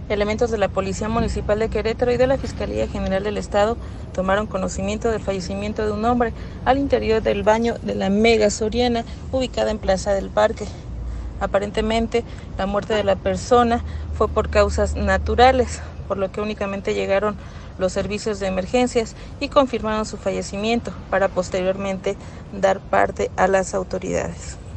Elementos de la Policía Municipal de Querétaro y de la Fiscalía General del Estado tomaron conocimiento del fallecimiento de un hombre al interior del baño de la Mega Soriana, ubicada en Plaza del Parque. Aparentemente, la muerte de la persona fue por causas naturales, por lo que únicamente llegaron los servicios de emergencias y confirmaron su fallecimiento para posteriormente dar parte a las autoridades.